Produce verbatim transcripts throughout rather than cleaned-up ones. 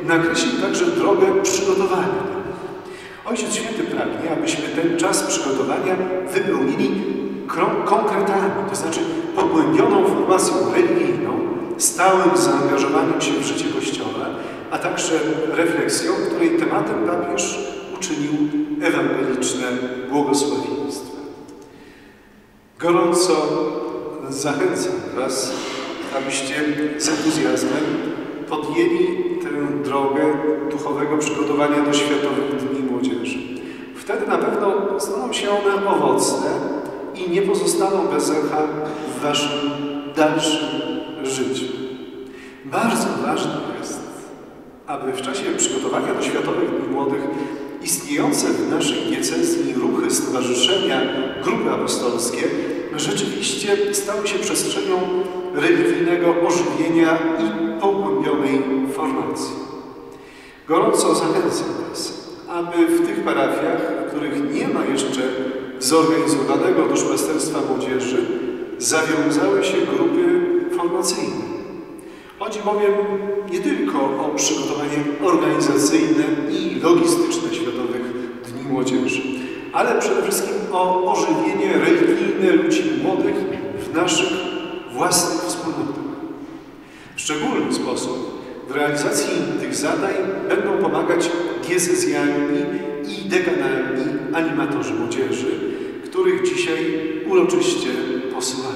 nakreślił także drogę przygotowania. Ojciec Święty pragnie, abyśmy ten czas przygotowania wypełnili konkretami, to znaczy pogłębioną formacją religijną, stałym zaangażowaniem się w życie Kościoła, a także refleksją, której tematem papież uczynił ewangeliczne błogosławieństwa. Gorąco zachęcam Was, abyście z entuzjazmem podjęli tę drogę duchowego przygotowania do Światowych Dni Młodzieży. Wtedy na pewno staną się one owocne i nie pozostaną bez echa w Waszym dalszym życiu. Bardzo ważne jest, aby w czasie przygotowania do Światowych Dni Młodych istniejące w naszej diecezji ruchy, stowarzyszenia, grupy apostolskie rzeczywiście stały się przestrzenią religijnego ożywienia i pogłębionej formacji. Gorąco zachęcam Was, aby w tych parafiach, w których nie ma jeszcze zorganizowanego duszpasterstwa młodzieży, zawiązały się grupy formacyjne. Chodzi bowiem nie tylko o przygotowanie organizacyjne i logistyczne Światowych Dni Młodzieży, ale przede wszystkim o ożywienie religijne ludzi młodych w naszych własnych wspólnotach. W szczególny sposób w realizacji tych zadań będą pomagać diecezjalni i dekanalni animatorzy młodzieży, których dzisiaj uroczyście posyłamy.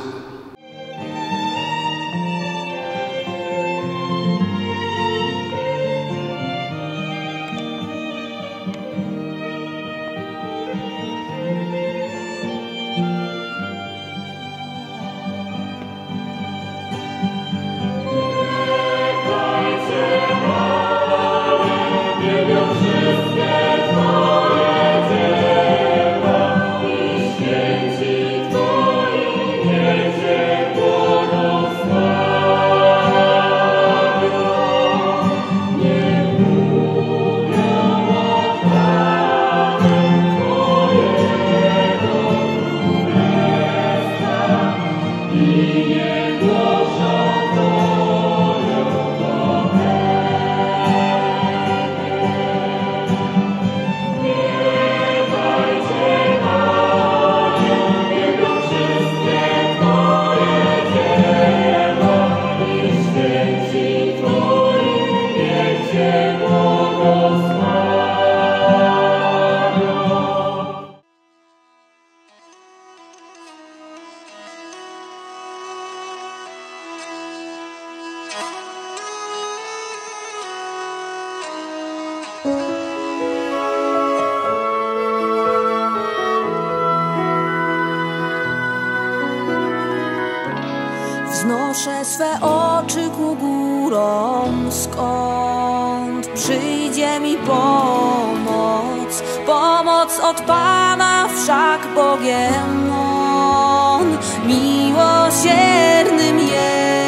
Wznoszę swe oczy ku górom, skąd przyjdzie mi pomoc. Pomoc od Pana, wszak Bogiem On miłosiernym jest.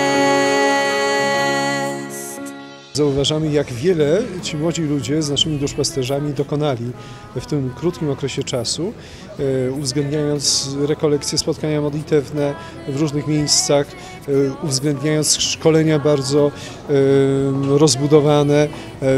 Zauważamy, jak wiele ci młodzi ludzie z naszymi duszpasterzami dokonali w tym krótkim okresie czasu, uwzględniając rekolekcje, spotkania modlitewne w różnych miejscach, uwzględniając szkolenia bardzo rozbudowane,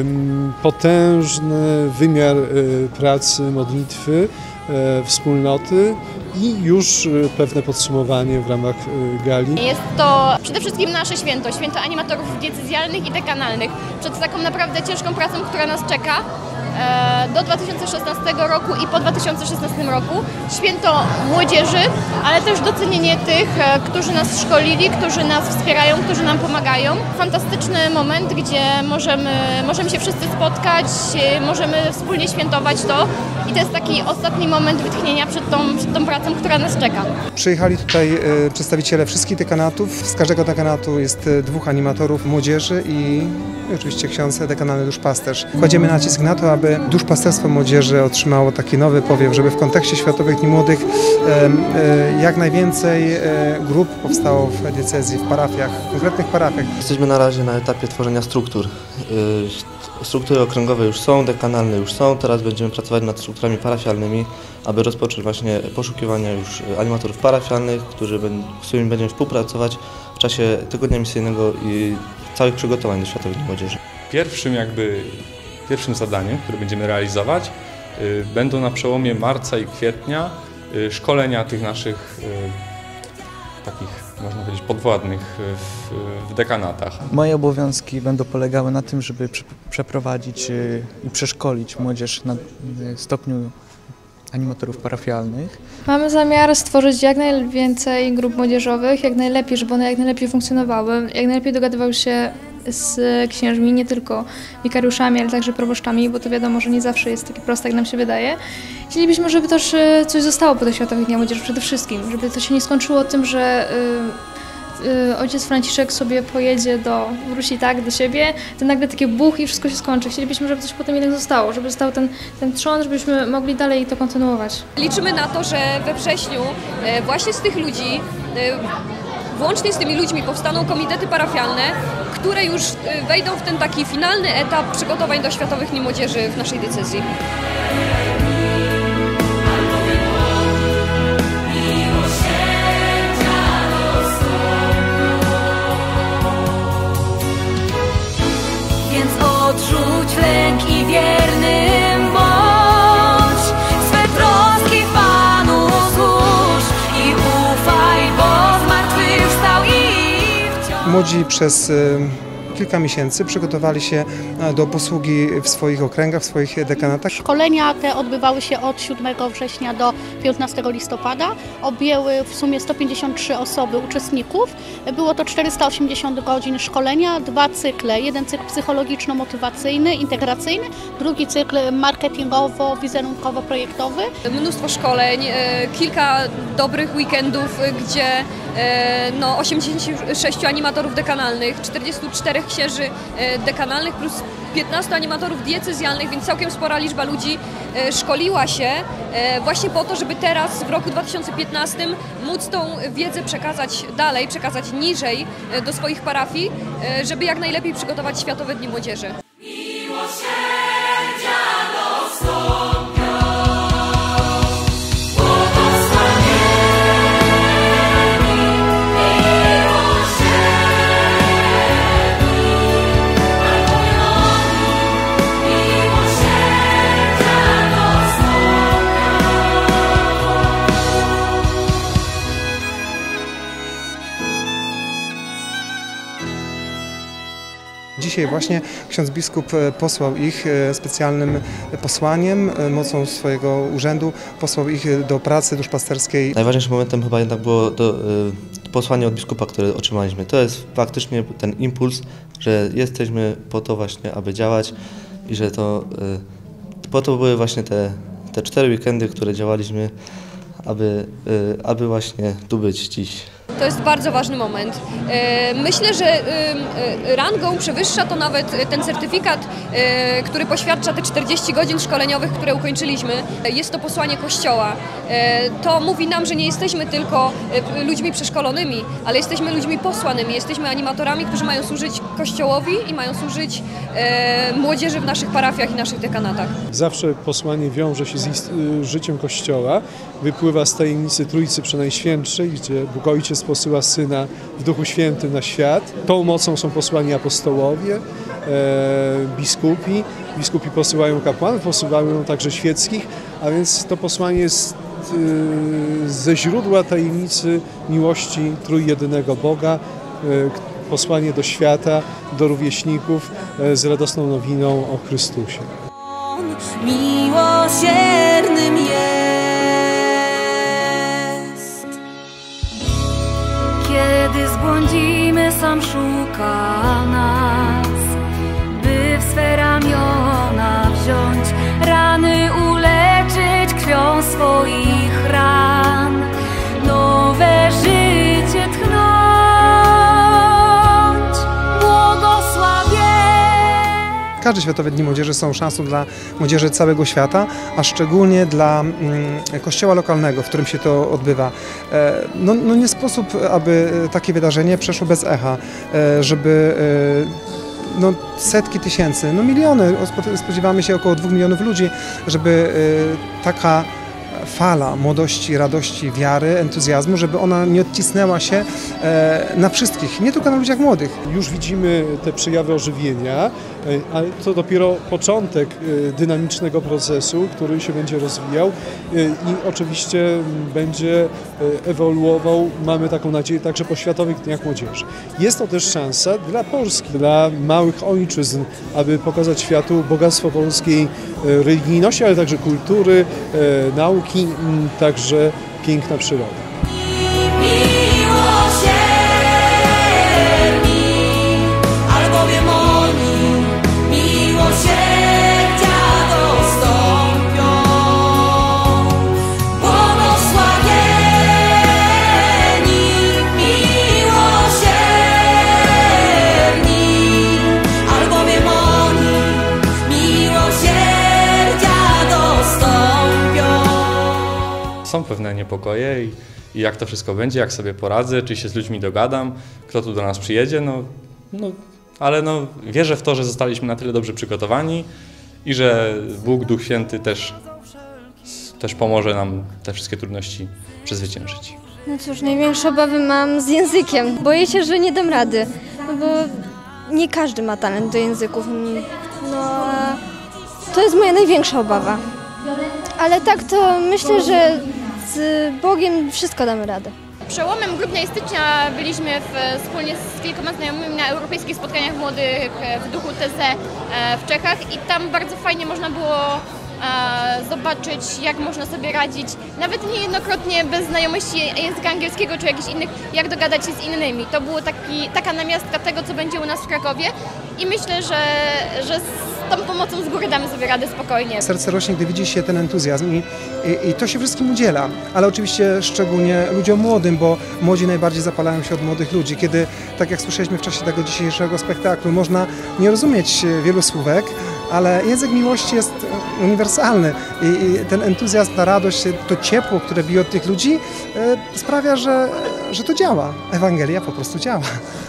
potężny wymiar pracy, modlitwy, wspólnoty i już pewne podsumowanie w ramach gali. Jest to przede wszystkim nasze święto, święto animatorów diecezjalnych i dekanalnych. Przed taką naprawdę ciężką pracą, która nas czeka do dwa tysiące szesnastego roku i po dwa tysiące szesnastym roku. Święto młodzieży, ale też docenienie tych, którzy nas szkolili, którzy nas wspierają, którzy nam pomagają. Fantastyczny moment, gdzie możemy, możemy się wszyscy spotkać, możemy wspólnie świętować to i to jest taki ostatni moment wytchnienia przed tą, przed tą pracą, która nas czeka. Przyjechali tutaj przedstawiciele wszystkich dekanatów. Z każdego dekanatu jest dwóch animatorów młodzieży i oczywiście ksiądz dekanalny duszpasterz. Kładziemy nacisk na to, aby duszpasterstwo młodzieży otrzymało taki nowy powiew, żeby w kontekście Światowych Dni Młodych jak najwięcej grup powstało w diecezji, w parafiach, w konkretnych parafiach. Jesteśmy na razie na etapie tworzenia struktur. Struktury okręgowe już są, dekanalne już są, teraz będziemy pracować nad strukturami parafialnymi, aby rozpocząć właśnie poszukiwania już animatorów parafialnych, którzy, z którymi będziemy współpracować w czasie tygodnia misyjnego i całych przygotowań do Światowych Dni Młodzieży. pierwszym jakby, pierwszym zadaniem, które będziemy realizować, będą na przełomie marca i kwietnia szkolenia tych naszych takich, można powiedzieć, podwładnych w, w dekanatach. Moje obowiązki będą polegały na tym, żeby przeprowadzić i przeszkolić młodzież na stopniu animatorów parafialnych. Mamy zamiar stworzyć jak najwięcej grup młodzieżowych, jak najlepiej, żeby one jak najlepiej funkcjonowały, jak najlepiej dogadywały się z księżmi, nie tylko wikariuszami, ale także proboszczami, bo to wiadomo, że nie zawsze jest takie proste, jak nam się wydaje. Chcielibyśmy, żeby też coś zostało po tych Światowych Dniach Młodzieży przede wszystkim, żeby to się nie skończyło tym, że y, y, ojciec Franciszek sobie pojedzie do, wróci tak do siebie, to nagle takie buch i wszystko się skończy. Chcielibyśmy, żeby coś potem jednak zostało, żeby został ten, ten trzon, żebyśmy mogli dalej to kontynuować. Liczymy na to, że we wrześniu właśnie z tych ludzi, włącznie z tymi ludźmi, powstaną komitety parafialne, które już wejdą w ten taki finalny etap przygotowań do Światowych Dni Młodzieży w naszej diecezji. Więc odrzuć lęk i wiernym bądź, swe troski Panu złóż i ufaj, bo zmartwychwstał i wciąż. Młodzi przez kilka miesięcy przygotowali się do posługi w swoich okręgach, w swoich dekanatach. Szkolenia te odbywały się od siódmego września do piętnastego listopada. Objęły w sumie sto pięćdziesiąt trzy osoby uczestników. Było to czterysta osiemdziesiąt godzin szkolenia, dwa cykle. Jeden cykl psychologiczno-motywacyjny, integracyjny, drugi cykl marketingowo-wizerunkowo-projektowy. Mnóstwo szkoleń, kilka dobrych weekendów, gdzie no, osiemdziesięciu sześciu animatorów dekanalnych, czterdziestu czterech księży dekanalnych plus piętnastu animatorów diecezjalnych, więc całkiem spora liczba ludzi szkoliła się właśnie po to, żeby teraz w roku dwa tysiące piętnastym móc tą wiedzę przekazać dalej, przekazać niżej do swoich parafii, żeby jak najlepiej przygotować Światowe Dni Młodzieży. Dzisiaj właśnie ksiądz biskup posłał ich specjalnym posłaniem, mocą swojego urzędu, posłał ich do pracy duszpasterskiej. Najważniejszym momentem chyba jednak było to y, posłanie od biskupa, które otrzymaliśmy. To jest faktycznie ten impuls, że jesteśmy po to właśnie, aby działać i że to y, po to były właśnie te, te cztery weekendy, które działaliśmy, aby, y, aby właśnie tu być dziś. To jest bardzo ważny moment. Myślę, że rangą przewyższa to nawet ten certyfikat, który poświadcza te czterdzieści godzin szkoleniowych, które ukończyliśmy. Jest to posłanie Kościoła. To mówi nam, że nie jesteśmy tylko ludźmi przeszkolonymi, ale jesteśmy ludźmi posłanymi. Jesteśmy animatorami, którzy mają służyć Kościołowi i mają służyć młodzieży w naszych parafiach i naszych dekanatach. Zawsze posłanie wiąże się z życiem Kościoła. Wypływa z tajemnicy Trójcy Przenajświętszej, gdzie Bóg Ojciec posyła Syna w Duchu Świętym na świat. Tą mocą są posłani apostołowie, e, biskupi. Biskupi posyłają kapłanów, posyłają także świeckich, a więc to posłanie jest e, ze źródła tajemnicy miłości trójjedynego Boga, e, posłanie do świata, do rówieśników e, z radosną nowiną o Chrystusie. Miłosiernym jest. Kiedy zbłądzimy, sam szuka nas, by w swe ramiona wziąć, rany uleczyć krwią swoich ran, nowe życie tchnąć, błogosławie. Każde Światowe Dni Młodzieży są szansą dla młodzieży całego świata, a szczególnie dla mm, kościoła lokalnego, w którym się to odbywa. E, no, no nie sposób, aby takie wydarzenie przeszło bez echa, e, żeby e, no, setki tysięcy, no miliony, spodziewamy się około dwóch milionów ludzi, żeby e, taka fala młodości, radości, wiary, entuzjazmu, żeby ona nie odcisnęła się na wszystkich, nie tylko na ludziach młodych. Już widzimy te przejawy ożywienia, ale to dopiero początek dynamicznego procesu, który się będzie rozwijał i oczywiście będzie ewoluował, mamy taką nadzieję, także po Światowych Dniach Młodzieży. Jest to też szansa dla Polski, dla małych ojczyzn, aby pokazać światu bogactwo polskiej religijności, ale także kultury, nauki, także piękna przyroda. Są pewne niepokoje i, i jak to wszystko będzie, jak sobie poradzę, czy się z ludźmi dogadam, kto tu do nas przyjedzie, no, no, ale no, wierzę w to, że zostaliśmy na tyle dobrze przygotowani i że Bóg, Duch Święty też, też pomoże nam te wszystkie trudności przezwyciężyć. No cóż, największe obawy mam z językiem. Boję się, że nie dam rady, no bo nie każdy ma talent do języków. No, a to jest moja największa obawa. Ale tak to myślę, że z Bogiem wszystko damy radę. Przełomem grudnia i stycznia byliśmy w, wspólnie z kilkoma znajomymi na europejskich spotkaniach młodych w duchu T Z w Czechach i tam bardzo fajnie można było e, zobaczyć, jak można sobie radzić, nawet niejednokrotnie bez znajomości języka angielskiego czy jakichś innych, jak dogadać się z innymi. To było taki, taka namiastka tego, co będzie u nas w Krakowie i myślę, że, że z tą pomocą z góry damy sobie radę spokojnie. Serce rośnie, gdy widzi się ten entuzjazm i, i, i to się wszystkim udziela, ale oczywiście szczególnie ludziom młodym, bo młodzi najbardziej zapalają się od młodych ludzi, kiedy, tak jak słyszeliśmy w czasie tego dzisiejszego spektaklu, można nie rozumieć wielu słówek, ale język miłości jest uniwersalny i, i ten entuzjazm, ta radość, to ciepło, które bije od tych ludzi, e, sprawia, że, że to działa. Ewangelia po prostu działa.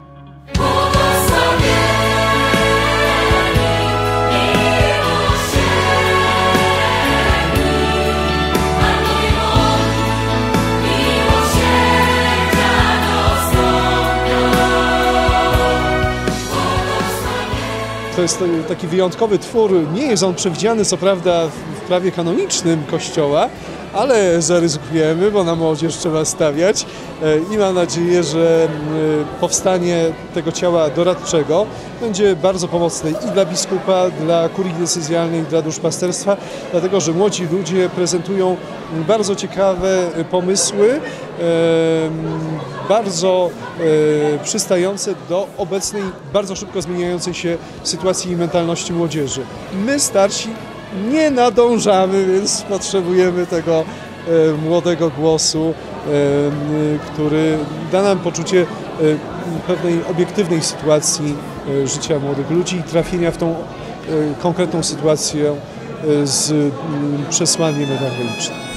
To jest taki wyjątkowy twór, nie jest on przewidziany co prawda w prawie kanonicznym Kościoła, ale zaryzykujemy, bo na młodzież trzeba stawiać i mam nadzieję, że powstanie tego ciała doradczego będzie bardzo pomocne i dla biskupa, dla kurii decyzjalnej, dla duszpasterstwa, dlatego że młodzi ludzie prezentują bardzo ciekawe pomysły, bardzo przystające do obecnej, bardzo szybko zmieniającej się sytuacji i mentalności młodzieży. My starsi nie nadążamy, więc potrzebujemy tego młodego głosu, który da nam poczucie pewnej obiektywnej sytuacji życia młodych ludzi i trafienia w tą konkretną sytuację z przesłaniem ewangelicznym.